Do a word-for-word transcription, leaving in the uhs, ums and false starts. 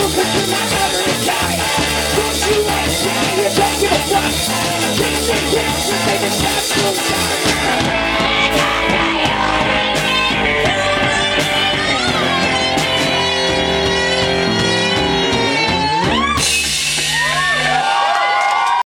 put your mind over and die. Don't you understand? You don't give a fuck. Can't say yes, you say the shots will die.